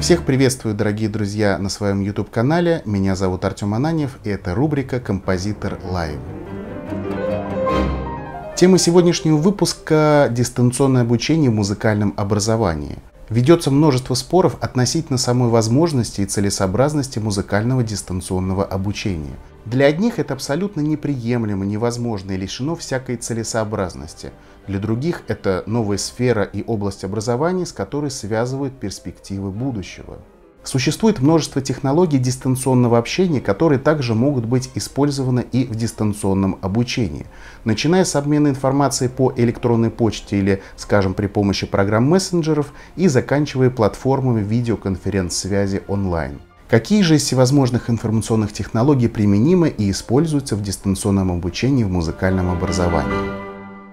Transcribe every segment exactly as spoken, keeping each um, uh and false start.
Всех приветствую, дорогие друзья, на своем YouTube-канале. Меня зовут Артем Ананьев, и это рубрика «Композитор Лайв». Тема сегодняшнего выпуска – дистанционное обучение в музыкальном образовании. Ведется множество споров относительно самой возможности и целесообразности музыкального дистанционного обучения. Для одних это абсолютно неприемлемо, невозможно и лишено всякой целесообразности. Для других это новая сфера и область образования, с которой связывают перспективы будущего. Существует множество технологий дистанционного общения, которые также могут быть использованы и в дистанционном обучении. Начиная с обмена информацией по электронной почте или, скажем, при помощи программ мессенджеров и заканчивая платформами видеоконференц-связи онлайн. Какие же из всевозможных информационных технологий применимы и используются в дистанционном обучении в музыкальном образовании?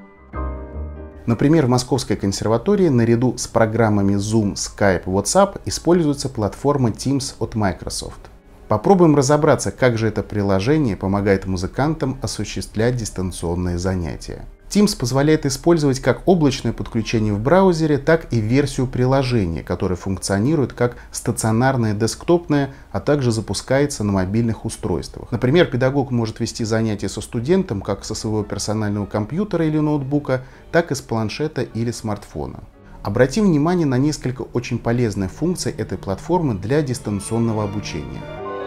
Например, в Московской консерватории наряду с программами Zoom, Skype, WhatsApp используется платформа Teams от Microsoft. Попробуем разобраться, как же это приложение помогает музыкантам осуществлять дистанционные занятия. Teams позволяет использовать как облачное подключение в браузере, так и версию приложения, которое функционирует как стационарное десктопное, а также запускается на мобильных устройствах. Например, педагог может вести занятия со студентом как со своего персонального компьютера или ноутбука, так и с планшета или смартфона. Обратим внимание на несколько очень полезных функций этой платформы для дистанционного обучения.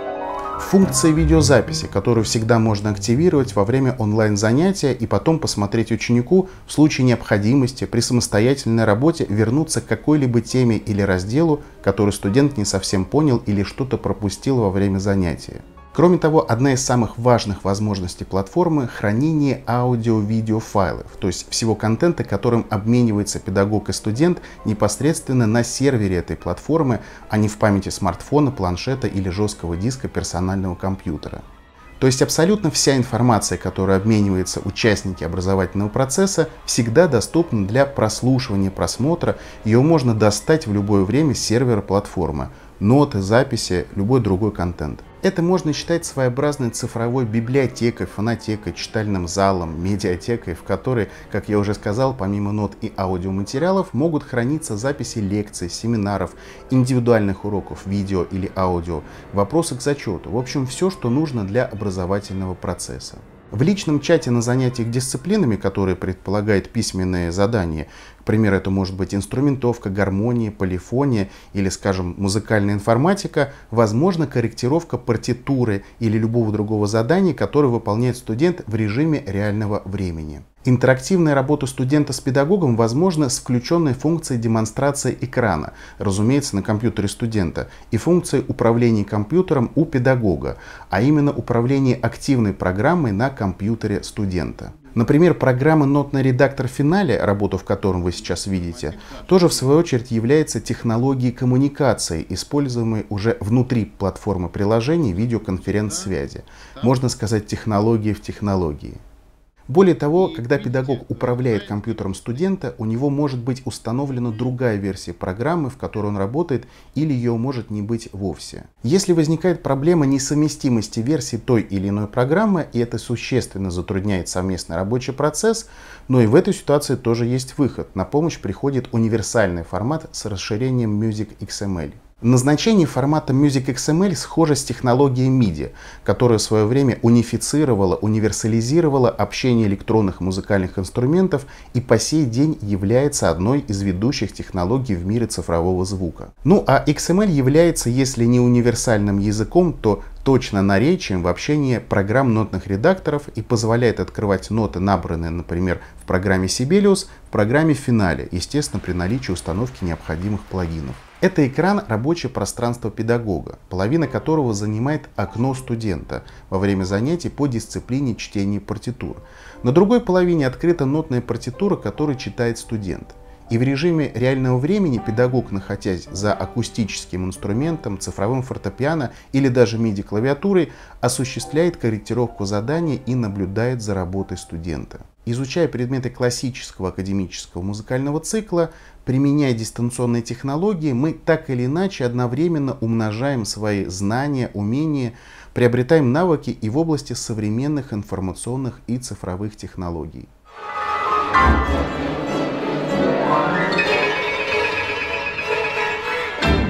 Функция видеозаписи, которую всегда можно активировать во время онлайн-занятия и потом посмотреть ученику в случае необходимости при самостоятельной работе вернуться к какой-либо теме или разделу, который студент не совсем понял или что-то пропустил во время занятия. Кроме того, одна из самых важных возможностей платформы – хранение аудио-видео файлов, то есть всего контента, которым обменивается педагог и студент непосредственно на сервере этой платформы, а не в памяти смартфона, планшета или жесткого диска персонального компьютера. То есть абсолютно вся информация, которая обменивается участники образовательного процесса, всегда доступна для прослушивания, просмотра. Ее можно достать в любое время с сервера платформы. Ноты, записи, любой другой контент. Это можно считать своеобразной цифровой библиотекой, фонотекой, читальным залом, медиатекой, в которой, как я уже сказал, помимо нот и аудиоматериалов могут храниться записи лекций, семинаров, индивидуальных уроков, видео или аудио, вопросы к зачету, в общем, все, что нужно для образовательного процесса. В личном чате на занятиях дисциплинами, которые предполагают письменные задания, к примеру, это может быть инструментовка, гармония, полифония или, скажем, музыкальная информатика, возможна корректировка партитуры или любого другого задания, которое выполняет студент в режиме реального времени. Интерактивная работа студента с педагогом возможна с включенной функцией демонстрации экрана, разумеется, на компьютере студента, и функцией управления компьютером у педагога, а именно управление активной программой на компьютере студента. Например, программа «Нотный редактор Finale», работу в котором вы сейчас видите, тоже в свою очередь является технологией коммуникации, используемой уже внутри платформы приложений видеоконференц-связи. Можно сказать, технология в технологии. Более того, когда педагог управляет компьютером студента, у него может быть установлена другая версия программы, в которой он работает, или ее может не быть вовсе. Если возникает проблема несовместимости версий той или иной программы, и это существенно затрудняет совместный рабочий процесс, но и в этой ситуации тоже есть выход. На помощь приходит универсальный формат с расширением Music икс эм эль. Назначение формата Music икс эм эль схоже с технологией миди, которая в свое время унифицировала, универсализировала общение электронных музыкальных инструментов и по сей день является одной из ведущих технологий в мире цифрового звука. Ну а икс эм эль является, если не универсальным языком, то точно наречием в общении программ нотных редакторов и позволяет открывать ноты, набранные, например, в программе Sibelius, в программе Finale, естественно, при наличии установки необходимых плагинов. Это экран рабочего пространства педагога, половина которого занимает окно студента во время занятий по дисциплине чтения партитур. На другой половине открыта нотная партитура, которую читает студент. И в режиме реального времени педагог, находясь за акустическим инструментом, цифровым фортепиано или даже миди-клавиатурой, осуществляет корректировку задания и наблюдает за работой студента. Изучая предметы классического академического музыкального цикла, применяя дистанционные технологии, мы так или иначе одновременно умножаем свои знания, умения, приобретаем навыки и в области современных информационных и цифровых технологий.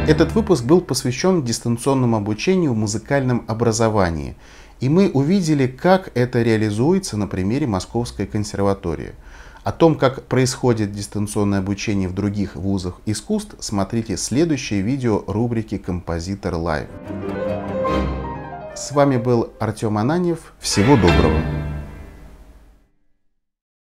Этот выпуск был посвящен дистанционному обучению в музыкальном образовании, и мы увидели, как это реализуется на примере Московской консерватории. О том, как происходит дистанционное обучение в других вузах искусств, смотрите следующее видео рубрики «Композитор Лайв». С вами был Артем Ананьев. Всего доброго!